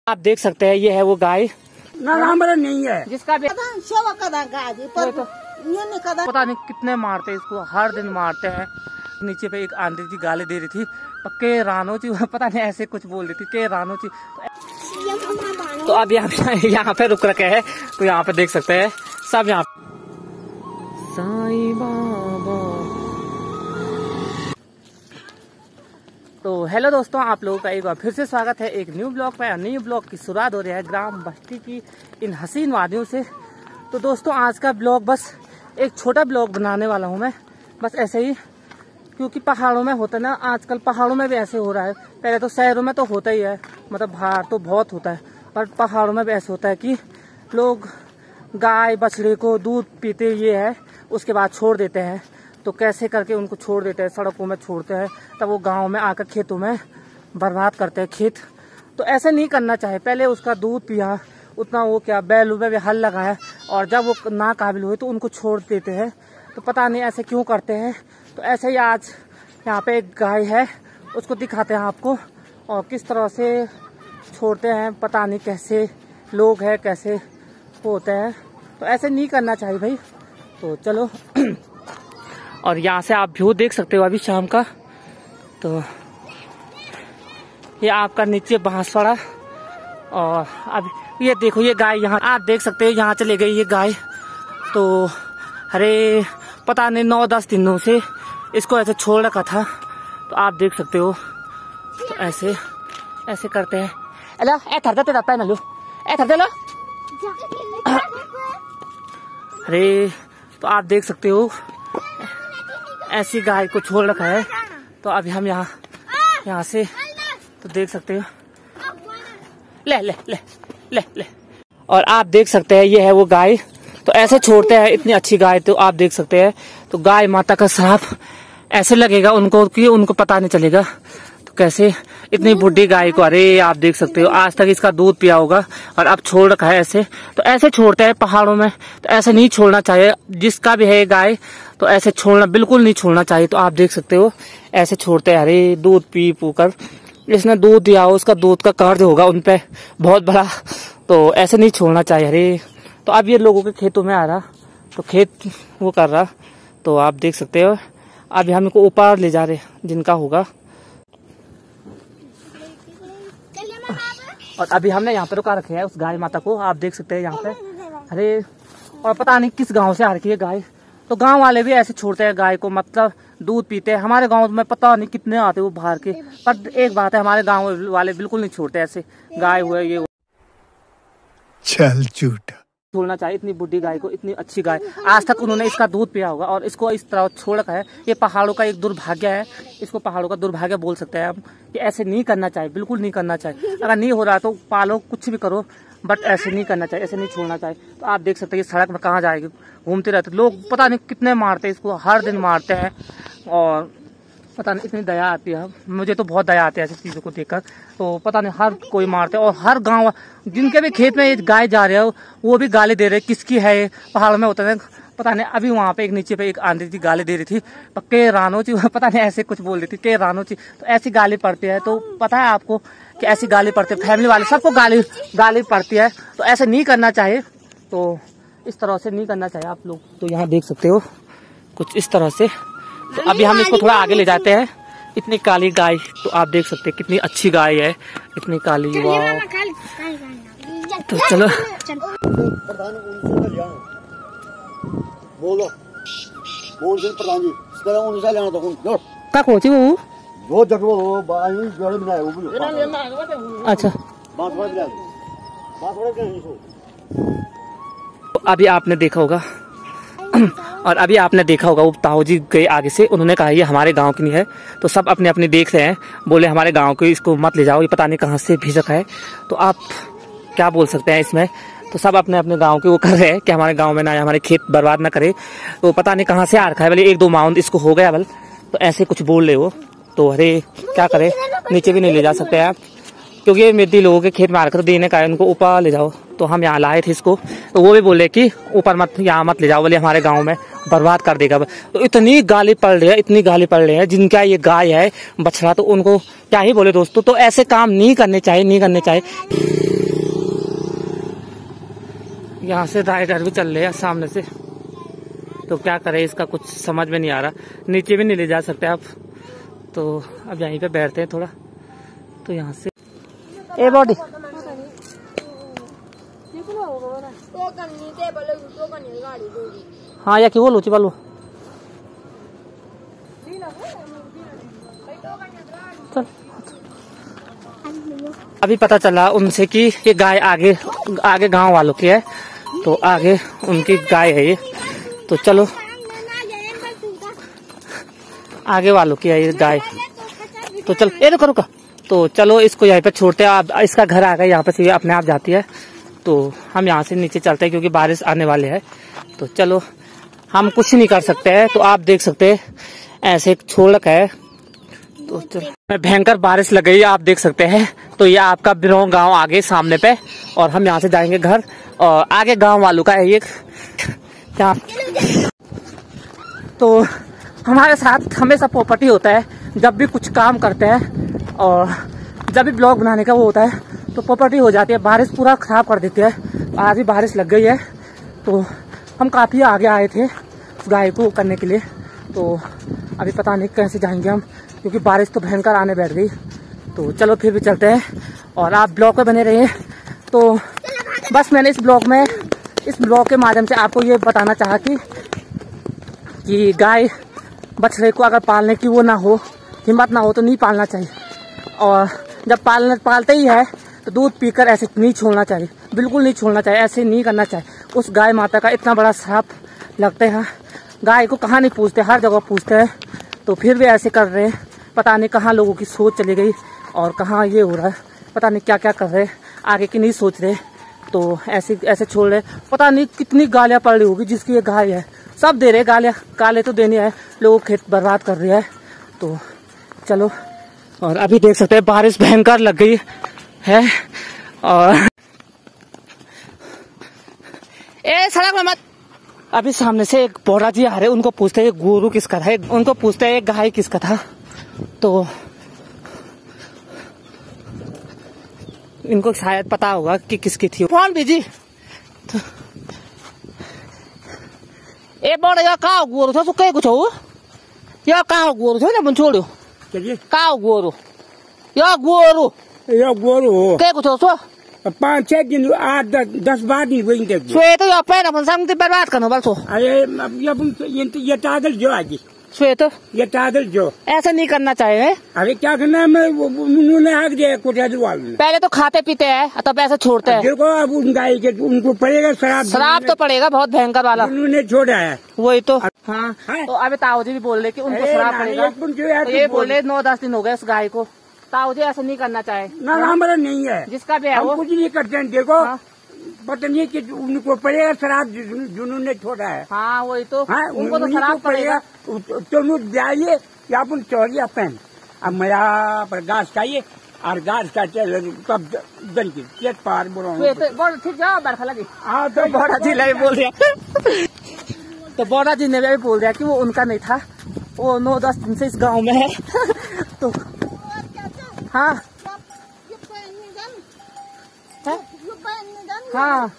आप देख सकते हैं ये है वो गाय ना नहीं है जिसका भी पता नहीं कितने मारते हैं इसको, हर दिन मारते हैं। नीचे पे एक आंटी जी गाली दे रही थी, पक्के रानो जी पता नहीं ऐसे कुछ बोल रही थी के रानो जी। तो अब यहाँ पे रुक रखे हैं, तो यहाँ पे देख सकते हैं सब यहाँ साईं बाबा। तो हेलो दोस्तों, आप लोगों का एक बार फिर से स्वागत है एक न्यू ब्लॉग पे। न्यू ब्लॉग की शुरुआत हो रही है ग्राम बस्ती की इन हसीन वादियों से। तो दोस्तों आज का ब्लॉग बस एक छोटा ब्लॉग बनाने वाला हूँ मैं, बस ऐसे ही, क्योंकि पहाड़ों में होता है ना, आजकल पहाड़ों में भी ऐसे हो रहा है। पहले तो शहरों में तो होता ही है, मतलब बाहर तो बहुत होता है, पर पहाड़ों में भी ऐसे होता है कि लोग गाय बछड़े को दूध पीते ये है, उसके बाद छोड़ देते हैं। तो कैसे करके उनको छोड़ देते हैं, सड़कों में छोड़ते हैं, तब वो गांव में आकर खेतों में बर्बाद करते हैं खेत। तो ऐसे नहीं करना चाहिए। पहले उसका दूध पिया, उतना वो क्या बैल में भी हल लगाया, और जब वो ना काबिल हुए तो उनको छोड़ देते हैं। तो पता नहीं ऐसे क्यों करते हैं। तो ऐसे ही आज यहाँ पे एक गाय है, उसको दिखाते हैं आपको, और किस तरह से छोड़ते हैं, पता नहीं कैसे लोग हैं, कैसे होते हैं। तो ऐसे नहीं करना चाहिए भाई। तो चलो और यहाँ से आप व्यू देख सकते हो अभी शाम का। तो ये आपका नीचे बांसवाड़ा, और अब ये देखो ये गाय यहाँ आप देख सकते हो, यहाँ चले गई ये गाय। तो अरे पता नहीं 9-10 दिनों से इसको ऐसे छोड़ रखा था, तो आप देख सकते हो। तो ऐसे ऐसे करते हैं। अला ए थरदा तेरा पैन लो, ए थरदा लो। अरे तो आप देख सकते हो ऐसी गाय को छोड़ रखा है। तो अभी हम यहाँ से तो देख सकते हो, ले ले ले ले ले। और आप देख सकते हैं ये है वो गाय। तो ऐसे छोड़ते हैं इतनी अच्छी गाय, तो आप देख सकते हैं। तो गाय माता का श्राप ऐसे लगेगा उनको कि उनको पता नहीं चलेगा। तो कैसे इतनी बुढ़ी गाय को, अरे आप देख सकते हो आज तक इसका दूध पिया होगा और अब छोड़ रखा है ऐसे। तो ऐसे छोड़ते हैं पहाड़ों में, तो ऐसे नहीं छोड़ना चाहिए। जिसका भी है गाय तो ऐसे छोड़ना बिल्कुल नहीं छोड़ना चाहिए। तो आप देख सकते हो ऐसे छोड़ते हैं। अरे दूध पी कर इसने दूध दिया हो, उसका दूध का कर्ज होगा उनपे बहुत बड़ा, तो ऐसे नहीं छोड़ना चाहिए। अरे तो अब ये लोगों के खेतों में आ रहा, तो खेत वो कर रहा। तो आप देख सकते हो अभी हम इनको ऊपर ले जा रहे जिनका होगा। और अभी हमने यहाँ पे रुका रखे है उस गाय माता को, आप देख सकते हैं यहाँ पे। अरे और पता नहीं किस गांव से आ रखी है गाय। तो गांव वाले भी ऐसे छोड़ते हैं गाय को, मतलब दूध पीते हैं। हमारे गांव में पता नहीं कितने आते वो बाहर के, पर एक बात है हमारे गांव वाले बिल्कुल नहीं छोड़ते ऐसे गाय हुए ये। चल झूठा छोड़ना चाहिए इतनी बुढ़ी गाय को, इतनी अच्छी गाय। आज तक उन्होंने इसका दूध पिया होगा और इसको इस तरह छोड़ रखा है। ये पहाड़ों का एक दुर्भाग्य है, इसको पहाड़ों का दुर्भाग्य बोल सकते हैं हम। कि ऐसे नहीं करना चाहिए, बिल्कुल नहीं करना चाहिए। अगर नहीं हो रहा तो पालो, कुछ भी करो, बट ऐसे नहीं करना चाहिए, ऐसे नहीं छोड़ना चाहिए। तो आप देख सकते हैं सड़क में कहाँ जाएगी, घूमते रहते लोग, पता नहीं कितने मारते हैं इसको, हर दिन मारते हैं। और पता नहीं इतनी दया आती है, मुझे तो बहुत दया आती है ऐसी चीज़ों को देखकर। तो पता नहीं हर कोई मारते हैं, और हर गांव जिनके भी खेत में ये गाय जा रहे हो वो भी गाली दे रहे, किसकी है ये, पहाड़ में होता है पता नहीं। अभी वहाँ पे एक नीचे पे एक आंटी जी गाली दे रही थी, के रानो जी पता नहीं ऐसे कुछ बोल रही थी, के रानो जी। तो ऐसी गाली पड़ती है, तो पता है आपको कि ऐसी गाली पड़ती है, फैमिली वाले सबको गाली पड़ती है। तो ऐसे नहीं करना चाहिए, तो इस तरह से नहीं करना चाहिए आप लोग। तो यहाँ देख सकते हो कुछ इस तरह से। तो अभी हम इसको थोड़ा आगे ले जाते हैं। इतनी काली गाय, तो आप देख सकते हैं कितनी अच्छी गाय है, इतनी काली, वाह। तो चलो बोलो बोल से प्रधान जी इसका उन से लेना तो का कोची वो देखो वो बाई जोड़े बनाए वो। अच्छा बात बड़ा क्या है। तो अभी आपने देखा होगा और अभी आपने देखा होगा वो ताऊ जी गए आगे से, उन्होंने कहा ये हमारे गांव की नहीं है। तो सब अपने अपने देख रहे हैं, बोले हमारे गांव को इसको मत ले जाओ, ये पता नहीं कहाँ से भिजक है। तो आप क्या बोल सकते हैं इसमें। तो सब अपने अपने गांव के वो कर रहे हैं कि हमारे गांव में ना हमारे खेत बर्बाद ना करे। तो पता नहीं कहाँ से आ रखा है, बोले 1-2 माउंट इसको हो गया बल, तो ऐसे कुछ बोल रहे हो। तो अरे क्या करे, नीचे भी नहीं ले जा सकते आप। क्योंकि ये मिट्टी लोगों के खेत में आकर देने का है, उनको ऊपर ले जाओ। तो हम यहाँ लाए थे इसको, तो वो भी बोले कि ऊपर मत, यहाँ मत ले जाओ, बोले हमारे गांव में बर्बाद कर देगा। तो इतनी गाली पड़ रही है, इतनी गाली पड़ रही है। जिनका ये गाय है बछड़ा, तो उनको क्या ही बोले दोस्तों। तो ऐसे काम नहीं करने चाहिए, नहीं करने चाहिए। यहाँ से राइडर भी चल रहे हैं सामने से, तो क्या करें, इसका कुछ समझ में नहीं आ रहा। नीचे भी नहीं ले जा सकते आप, तो अब यहीं पे बैठते हैं थोड़ा। तो यहाँ से ए बॉडी हाँ, या कि बोलो ची बोलो चल। अभी पता चला उनसे कि ये गाय आगे आगे गांव वालों की है, तो आगे उनकी गाय है ये। तो चलो, आगे वालों की है ये गाय। तो चल ये रुको रुको, तो चलो इसको यहीं पे छोड़ते हैं। अब इसका घर आ गया यहाँ पे, से ये अपने आप जाती है। तो हम यहाँ से नीचे चलते हैं क्योंकि बारिश आने वाले है। तो चलो, हम कुछ नहीं कर सकते हैं। तो आप देख सकते हैं ऐसे एक छोड़क है। तो चलो, भयंकर बारिश लग गई, आप देख सकते हैं। तो ये आपका बिरौं गांव आगे सामने पे, और हम यहाँ से जाएंगे घर। और आगे गांव वालों का है ये क्या। तो हमारे साथ हमेशा प्रॉपर्टी होता है, जब भी कुछ काम करते हैं और जब भी ब्लॉग बनाने का वो होता है, तो प्रॉपर्टी हो जाती है। बारिश पूरा खराब कर देती है। आज ही बारिश लग गई है, तो हम काफी आगे आए थे उस गाय को करने के लिए। तो अभी पता नहीं कैसे जाएंगे हम, क्योंकि बारिश तो भयंकर आने बैठ गई। तो चलो फिर भी चलते हैं, और आप ब्लॉग पे बने रहिए। तो बस मैंने इस ब्लॉग के माध्यम से आपको ये बताना चाहा कि गाय बछड़े को अगर पालने की वो ना हो, हिम्मत ना हो, तो नहीं पालना चाहिए। और जब पालते ही है तो दूध पीकर ऐसे नहीं छोड़ना चाहिए, बिल्कुल नहीं छोड़ना चाहिए, ऐसे नहीं करना चाहिए। उस गाय माता का इतना बड़ा श्राप लगते हैं। गाय को कहाँ नहीं पूछते, हर जगह पूछते हैं। तो फिर भी ऐसे कर रहे हैं। पता नहीं कहाँ लोगों की सोच चली गई और कहाँ ये हो रहा है, पता नहीं क्या क्या कर रहे हैं, आगे की नहीं सोच रहे। तो ऐसे छोड़ रहे। पता नहीं कितनी गालियाँ पड़ रही होगी जिसकी ये गाय है। सब दे रहे गालियाँ, गाली तो देनी है, लोगों खेत बर्बाद कर रही है। तो चलो, और अभी देख सकते हैं बारिश भयंकर लग गई है। और ए सड़क में मत। अभी सामने से एक बोरा जी आ रहे, उनको पूछते हैं गुरु किसका था, उनको पूछते हैं गाय किसका था। तो इनको शायद पता होगा कि किसकी थी। कौन बिजी तो ए बोरा या का गुरु था, कहीं कुछ हो या का गुरु था ना, मन छोड़ो का गुरु या गुरु कहीं कुछ हो। 5-6 दिन 8-10 दिन वही श्वेत या पैन अपन संग बर्बाद करना बस हो। अरे ये टागल जो आज श्वेत ये टागल जो ऐसा नहीं करना चाहिए। अरे क्या करना है, मैं उन्होंने आग दिया कोठा वाले। पहले तो खाते पीते हैं, तब ऐसे छोड़ते हैं। देखो अब उन गाय के उनको पड़ेगा शराब तो पड़ेगा, बहुत भयंकर वाला। उन्होंने छोड़ा है वही तो। हाँ, तो अभी ताऊ जी भी बोल रहे कि उनको शराब पड़ेगा। तो ये बोले 9-10 दिन हो गए उस गाय को। ताऊ जी ऐसा नहीं करना चाहे ना, हमारा नहीं है, जिसका भी है वो कुछ नहीं करते हैं। देखो पता नहीं कि उनको पड़ेगा शराब जिन्होंने छोड़ा है। हाँ वही तो, उनको तो शराब पड़ेगा। तो जाइए या अपन चौरिया पहन, अब मया पर घास खाइए और घास का तब दन की चेत पार बोलो ठीक जाओ बरखा लगी। हाँ तो बोरा जी ने बोल दिया। तो बोरा जी ने भी बोल दिया कि वो उनका नहीं था, वो 9-10 दिन से इस गाँव में है। तो हाँ हाँ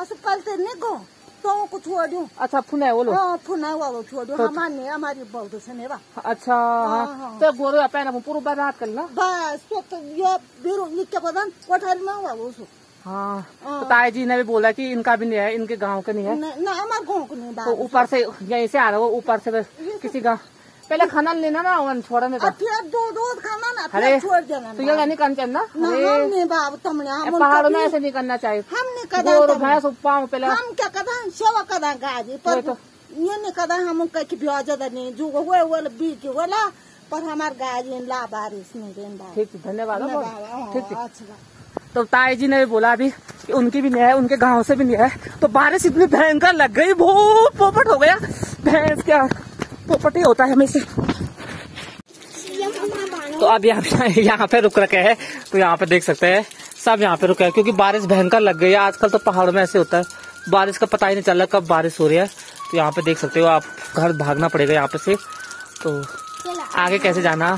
तो कुछ छोड़ दूं। अच्छा फुना वो लो। फुना वो छोड़ दूं। हमारे हमारी बहुत सुने बा। अच्छा हाँ, तो गोरो अपना पूरा बर्बाद कर ला बस। तो ये बिरु नित्य पदन कोठारी में हुआ वो। हाँ, तो ताई जी ने भी बोला कि इनका भी नहीं है, इनके गांव का नहीं है ना, हमारे गाँव को नहीं। तो ऊपर से यहीं से आ रहा है, वो ऊपर से किसी गाँव पहले खाना लेना ना, छोड़ने का दूध खाना ना, अरे छोड़ देना। तो ये नहीं करना चाहिए ना, पहाड़ों में ऐसे नहीं करना चाहिए। हम नहीं कदा भैंस पाँव पहले हम क्या कदा सेवा कदा गाजी पर ये नहीं कदा हम कहीं ब्याज नहीं जो वो बीच वाला पर हमारे गाजी ला बारिश नहीं देना। ठीक, धन्यवाद। ठीक, तो ताई जी ने भी बोला अभी कि उनकी भी नहीं है, उनके गांव से भी नहीं है। तो बारिश इतनी भयंकर लग गई, बहुत पोपट हो गया। भैंस क्या पोपट ही होता है हमेशा। तो अब यहाँ पे रुक रखे हैं। तो यहाँ पे देख सकते हैं सब यहाँ पे रुके हैं, क्योंकि बारिश भयंकर लग गई है। आजकल तो पहाड़ों में ऐसे होता है, बारिश का पता ही नहीं चल रहा कब बारिश हो रही है। तो यहाँ पे देख सकते हो आप, घर भागना पड़ेगा यहाँ पे से। तो आगे कैसे जाना,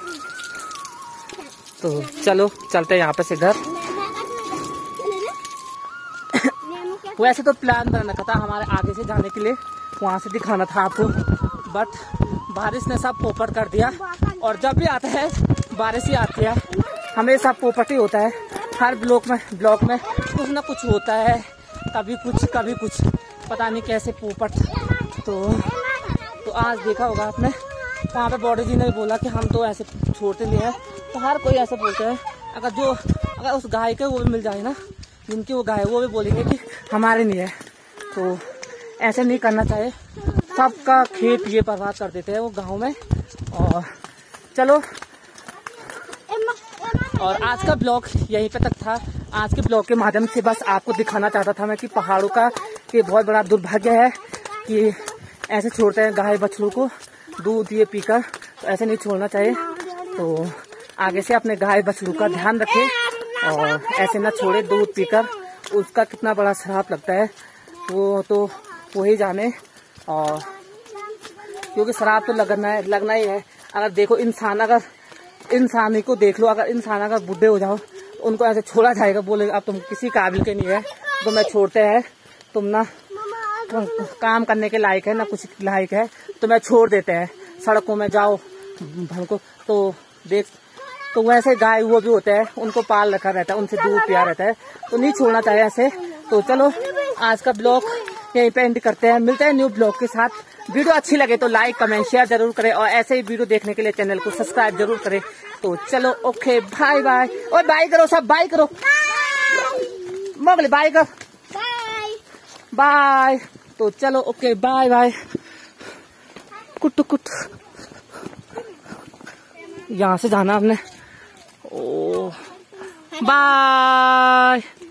तो चलो चलते हैं यहाँ पे से घर। वैसे तो प्लान बना था हमारे आगे से जाने के लिए, वहाँ से दिखाना था आपको, बट बारिश ने सब पोपट कर दिया। और जब भी आता है बारिश ही आती है, हमेशा पोपट ही होता है। हर ब्लॉक में कुछ ना कुछ होता है, कभी कुछ पता नहीं कैसे पोपट। तो आज देखा होगा आपने, वहाँ पे बॉडी जी ने बोला कि हम तो ऐसे छोड़ते नहीं है। तो हर कोई ऐसे बोलते हैं, अगर उस गाय के वो भी मिल जाए ना, जिनकी वो गाय, वो भी बोलेंगे कि हमारे नहीं है। तो ऐसे नहीं करना चाहिए, सबका खेत ये बर्बाद कर देते हैं वो गांव में। और चलो, और आज का ब्लॉग यहीं पे तक था। आज के ब्लॉग के माध्यम से बस आपको दिखाना चाहता था मैं कि पहाड़ों का ये बहुत बड़ा दुर्भाग्य है कि ऐसे छोड़ते हैं गाय बछड़ों को दूध ये पीकर। तो ऐसे नहीं छोड़ना चाहिए। तो आगे से अपने गाय बछड़ों का ध्यान रखें और ऐसे ना छोड़े दूध पीकर। उसका कितना बड़ा श्राप लगता है वो तो वही जाने। और क्योंकि श्राप तो लगना ही है। अगर देखो इंसान को देख लो, अगर इंसान अगर बूढ़े हो जाओ, उनको ऐसे छोड़ा जाएगा, बोलेगा अब तुम किसी काबिल के नहीं है, तो मैं छोड़ते हैं, तुम ना काम करने के लायक है ना कुछ लायक है, तो मैं छोड़ देते हैं, सड़कों में जाओ भड़को। तो देख, तो वैसे गाय वो भी होते हैं, उनको पाल रखा रहता है, उनसे दूध पिया रहता है, तो नहीं छोड़ना चाहिए ऐसे। तो चलो आज का ब्लॉग यहीं पे एंड करते हैं, मिलते हैं न्यू ब्लॉग के साथ। वीडियो अच्छी लगे तो लाइक कमेंट शेयर जरूर करें और ऐसे ही वीडियो देखने के लिए चैनल को सब्सक्राइब जरूर करें। तो चलो ओके, बाय बाय। और बाय करो सब, बाय करो, मोगले बाय कर, बाय। तो चलो ओके, बाय बाय। कुट यहाँ से जाना आपने। ओ बाय।